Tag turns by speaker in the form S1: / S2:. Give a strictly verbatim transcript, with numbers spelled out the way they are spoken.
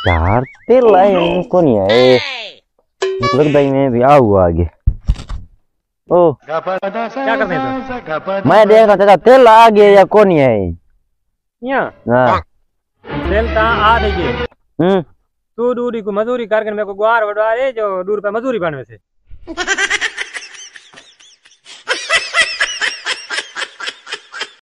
S1: यार तेल लाए इनको नहीं है। मुझे लगता है मैं भी आऊँ आगे। ओ
S2: क्या करते हैं तो
S1: मैं देख रहा था तेल आ गया या कौन है।
S2: यहाँ
S1: हाँ।
S2: तेल ता आ देगी।
S1: हम्म।
S2: तू दूरी को मजदूरी करके मेरे को गुआर वडवारे जो दूर पे मजदूरी बनवे से